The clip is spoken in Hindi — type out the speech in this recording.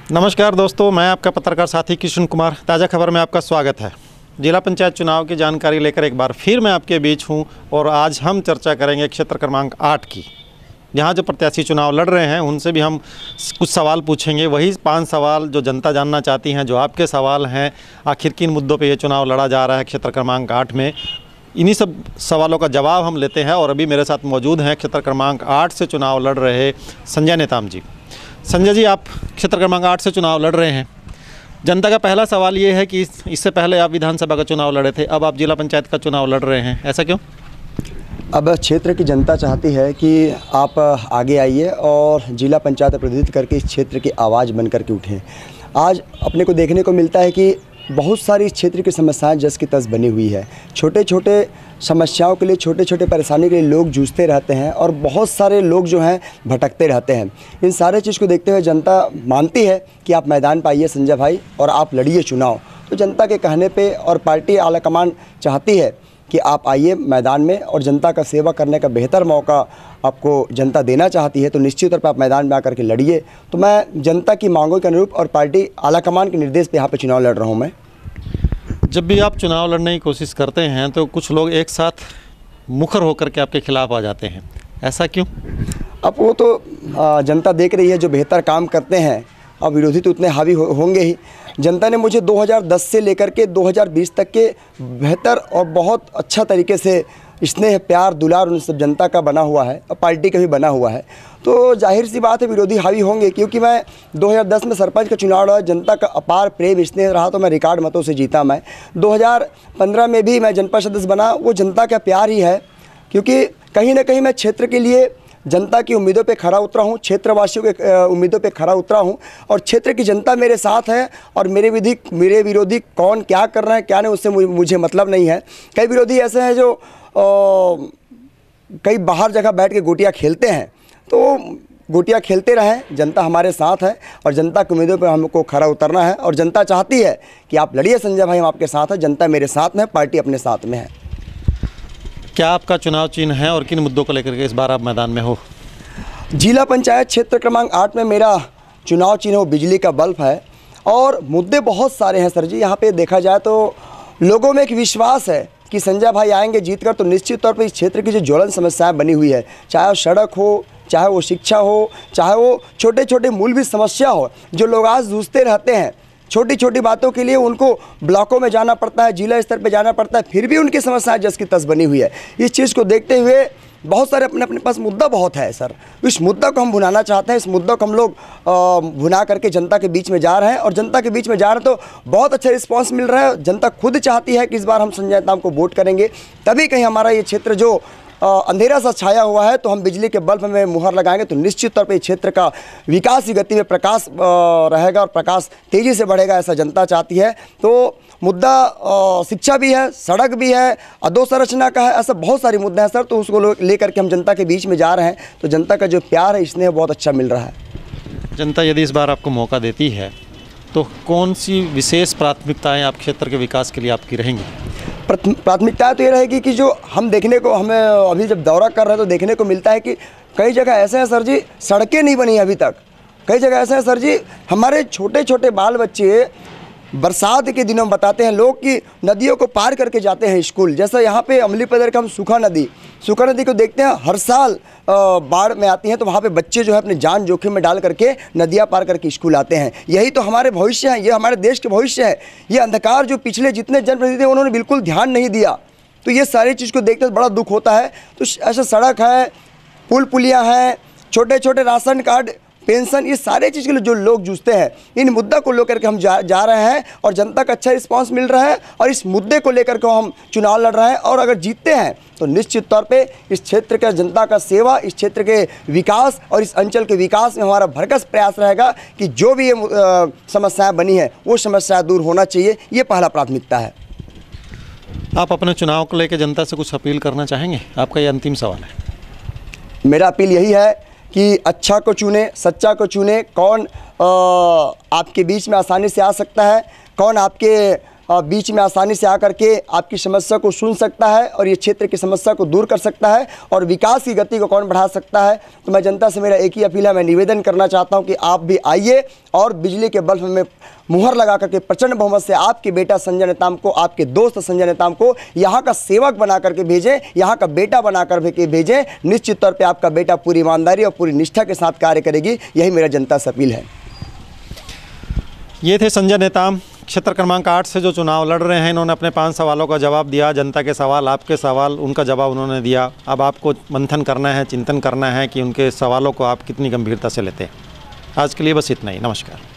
नमस्कार दोस्तों, मैं आपका पत्रकार साथी कृष्ण कुमार। ताज़ा खबर में आपका स्वागत है। जिला पंचायत चुनाव की जानकारी लेकर एक बार फिर मैं आपके बीच हूं और आज हम चर्चा करेंगे क्षेत्र क्रमांक 8 की। यहाँ जो प्रत्याशी चुनाव लड़ रहे हैं उनसे भी हम कुछ सवाल पूछेंगे, वही 5 सवाल जो जनता जानना चाहती हैं, जो आपके सवाल हैं। आखिर किन मुद्दों पर ये चुनाव लड़ा जा रहा है क्षेत्र क्रमांक 8 में, इन्हीं सब सवालों का जवाब हम लेते हैं। और अभी मेरे साथ मौजूद हैं क्षेत्र क्रमांक 8 से चुनाव लड़ रहे संजय नेताम जी। संजय जी, आप क्षेत्र क्रमांक 8 से चुनाव लड़ रहे हैं। जनता का पहला सवाल ये है कि इससे पहले आप विधानसभा का चुनाव लड़े थे, अब आप जिला पंचायत का चुनाव लड़ रहे हैं, ऐसा क्यों? अब क्षेत्र की जनता चाहती है कि आप आगे आइए और जिला पंचायत प्रतिनिधित्व करके इस क्षेत्र की आवाज़ बन करके उठें। आज अपने को देखने को मिलता है कि बहुत सारी इस क्षेत्र की समस्याएं जस की तस बनी हुई है। छोटे छोटे समस्याओं के लिए, छोटे छोटे परेशानी के लिए लोग जूझते रहते हैं और बहुत सारे लोग जो हैं भटकते रहते हैं। इन सारे चीज़ को देखते हुए जनता मानती है कि आप मैदान पर आइए संजय भाई और आप लड़िए चुनाव। तो जनता के कहने पे और पार्टी आलाकमान चाहती है कि आप आइए मैदान में और जनता का सेवा करने का बेहतर मौका आपको जनता देना चाहती है, तो निश्चित तौर पर आप मैदान में आकर के लड़िए। तो मैं जनता की मांगों के अनुरूप और पार्टी आलाकमान के निर्देश पे यहाँ पे चुनाव लड़ रहा हूँ। मैं जब भी आप चुनाव लड़ने की कोशिश करते हैं तो कुछ लोग एक साथ मुखर होकर के आपके खिलाफ आ जाते हैं, ऐसा क्यों? अब वो तो जनता देख रही है, जो बेहतर काम करते हैं। अब विरोधी तो उतने हावी होंगे ही। जनता ने मुझे 2010 से लेकर के 2020 तक के बेहतर और बहुत अच्छा तरीके से स्नेह, प्यार, दुलार उन सब जनता का बना हुआ है और पार्टी का भी बना हुआ है। तो जाहिर सी बात है विरोधी हावी होंगे, क्योंकि मैं 2010 में सरपंच का चुनाव लड़ा, जनता का अपार प्रेम स्नेह रहा तो मैं रिकॉर्ड मतों से जीता। मैं 2015 में भी मैं जनपद सदस्य बना, वो जनता का प्यार ही है। क्योंकि कहीं ना कहीं मैं क्षेत्र के लिए जनता की उम्मीदों पे खरा उतरा हूँ, क्षेत्रवासियों के उम्मीदों पे खरा उतरा हूँ और क्षेत्र की जनता मेरे साथ है। और मेरे विरोधी कौन क्या कर रहे हैं क्या नहीं, उससे मुझे मतलब नहीं है। कई विरोधी ऐसे हैं जो कई बाहर जगह बैठ के गोटियाँ खेलते हैं, तो गोटियाँ खेलते रहें। जनता हमारे साथ है और जनता की उम्मीदों पर हमको खरा उतरना है और जनता चाहती है कि आप लड़िए संजय भाई, हम आपके साथ हैं। जनता मेरे साथ में, पार्टी अपने साथ में है। क्या आपका चुनाव चिन्ह है और किन मुद्दों को लेकर के इस बार आप मैदान में हो? जिला पंचायत क्षेत्र क्रमांक 8 में मेरा चुनाव चिन्ह वो बिजली का बल्ब है। और मुद्दे बहुत सारे हैं सर जी। यहाँ पे देखा जाए तो लोगों में एक विश्वास है कि संजय भाई आएंगे जीतकर, तो निश्चित तौर पे इस क्षेत्र की जो ज्वलन समस्याएं बनी हुई है, चाहे वो सड़क हो, चाहे वो शिक्षा हो, चाहे वो छोटे छोटे मूलभूत समस्या हो, जो लोग आज जूझते रहते हैं। छोटी छोटी बातों के लिए उनको ब्लॉकों में जाना पड़ता है, जिला स्तर पे जाना पड़ता है, फिर भी उनकी समस्याएं जस की तस बनी हुई है। इस चीज़ को देखते हुए बहुत सारे अपने पास मुद्दा बहुत है सर। इस मुद्दा को हम भुनाना चाहते हैं। इस मुद्दा को हम लोग भुना करके जनता के बीच में जा रहे हैं और जनता के बीच में जा रहे हैं तो बहुत अच्छा रिस्पांस मिल रहा है। जनता खुद चाहती है कि इस बार हम संजय नेताम को वोट करेंगे, तभी कहीं हमारा ये क्षेत्र जो अंधेरा सा छाया हुआ है, तो हम बिजली के बल्ब में मुहर लगाएंगे तो निश्चित तौर पे क्षेत्र का विकास की गति में प्रकाश रहेगा और प्रकाश तेज़ी से बढ़ेगा, ऐसा जनता चाहती है। तो मुद्दा शिक्षा भी है, सड़क भी है, अधोसंरचना का है, ऐसा बहुत सारे मुद्दे हैं सर। तो उसको लेकर के हम जनता के बीच में जा रहे हैं, तो जनता का जो प्यार है स्नेह बहुत अच्छा मिल रहा है। जनता यदि इस बार आपको मौका देती है तो कौन सी विशेष प्राथमिकताएं आप क्षेत्र के विकास के लिए आपकी रहेंगी? प्राथमिकता तो ये रहेगी कि जो हमें अभी जब दौरा कर रहे हैं तो देखने को मिलता है कि कई जगह ऐसे हैं सर जी, सड़कें नहीं बनी अभी तक। कई जगह ऐसे हैं सर जी, हमारे छोटे छोटे बाल बच्चे बरसात के दिनों में बताते हैं लोग कि नदियों को पार करके जाते हैं स्कूल। जैसा यहाँ पे अमलीपदर का हम सूखा नदी को देखते हैं, हर साल बाढ़ में आती हैं, तो वहाँ पे बच्चे जो है अपनी जान जोखिम में डाल करके नदियाँ पार करके स्कूल आते हैं। यही तो हमारे भविष्य हैं, ये हमारे देश के भविष्य है। ये अंधकार जो पिछले जितने जनप्रतिनिधि थे उन्होंने बिल्कुल ध्यान नहीं दिया, तो ये सारी चीज़ को देखते बड़ा दुख होता है। तो ऐसा सड़क है, पुल पुलियाँ हैं, छोटे छोटे राशन कार्ड, पेंशन, ये सारे चीज़ के लिए जो लोग जूझते हैं, इन मुद्दा को लेकर के हम जा रहे हैं और जनता का अच्छा रिस्पांस मिल रहा है और इस मुद्दे को लेकर के हम चुनाव लड़ रहे हैं। और अगर जीतते हैं तो निश्चित तौर पे इस क्षेत्र के जनता का सेवा, इस क्षेत्र के विकास और इस अंचल के विकास में हमारा भरकस प्रयास रहेगा कि जो भी ये समस्याएँ बनी है वो समस्याएँ दूर होना चाहिए। ये पहला प्राथमिकता है। आप अपने चुनाव को लेकर जनता से कुछ अपील करना चाहेंगे? आपका ये अंतिम सवाल है। मेरा अपील यही है कि अच्छा को चुने, सच्चा को चुने। कौन आपके बीच में आसानी से आ सकता है, कौन आपके बीच में आसानी से आकर के आपकी समस्या को सुन सकता है और ये क्षेत्र की समस्या को दूर कर सकता है और विकास की गति को कौन बढ़ा सकता है। तो मैं जनता से मेरा एक ही अपील है, मैं निवेदन करना चाहता हूं कि आप भी आइए और बिजली के बल्ब में मुहर लगा करके प्रचंड बहुमत से आपके बेटा संजय नेताम को, आपके दोस्त संजय नेताम को यहाँ का सेवक बना करके भेजें, यहाँ का बेटा बना कर के भेजें। निश्चित तौर पर आपका बेटा पूरी ईमानदारी और पूरी निष्ठा के साथ कार्य करेगी, यही मेरा जनता से अपील है। ये थे संजय नेताम, क्षेत्र क्रमांक 8 से जो चुनाव लड़ रहे हैं। इन्होंने अपने 5 सवालों का जवाब दिया, जनता के सवाल, आपके सवाल, उनका जवाब उन्होंने दिया। अब आपको मंथन करना है, चिंतन करना है कि उनके सवालों को आप कितनी गंभीरता से लेते हैं। आज के लिए बस इतना ही, नमस्कार।